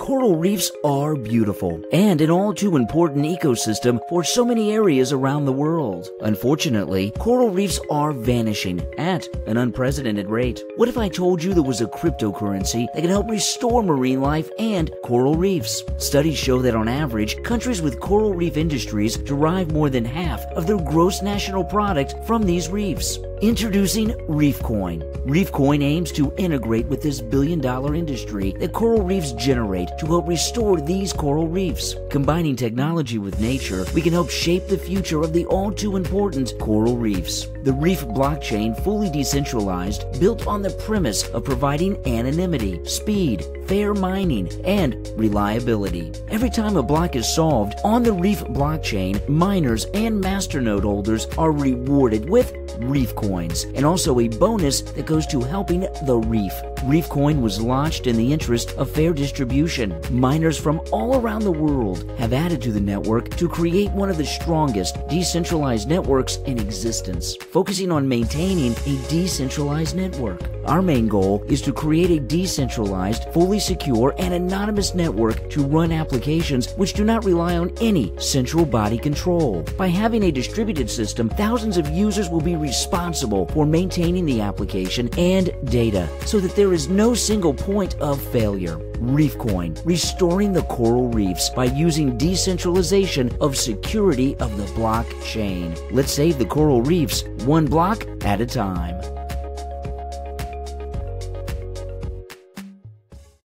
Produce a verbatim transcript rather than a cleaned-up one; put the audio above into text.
Coral reefs are beautiful and an all too important ecosystem for so many areas around the world. Unfortunately, coral reefs are vanishing at an unprecedented rate. What if I told you there was a cryptocurrency that can help restore marine life and coral reefs? Studies show that on average, countries with coral reef industries derive more than half of their gross national product from these reefs. Introducing ReefCoin. ReefCoin aims to integrate with this billion-dollar industry that coral reefs generate to help restore these coral reefs. Combining technology with nature, we can help shape the future of the all-too-important coral reefs. The Reef blockchain, fully decentralized, built on the premise of providing anonymity, speed, fair mining, and reliability. Every time a block is solved on the Reef blockchain, miners and masternode holders are rewarded with Reef coins, and also a bonus that goes to helping the reef. ReefCoin was launched in the interest of fair distribution. Miners from all around the world have added to the network to create one of the strongest decentralized networks in existence, focusing on maintaining a decentralized network. Our main goal is to create a decentralized, fully secure, and anonymous network to run applications which do not rely on any central body control. By having a distributed system, thousands of users will be responsible for maintaining the application and data so that there is no single point of failure. ReefCoin, restoring the coral reefs by using decentralization of security of the blockchain. Let's save the coral reefs one block at a time.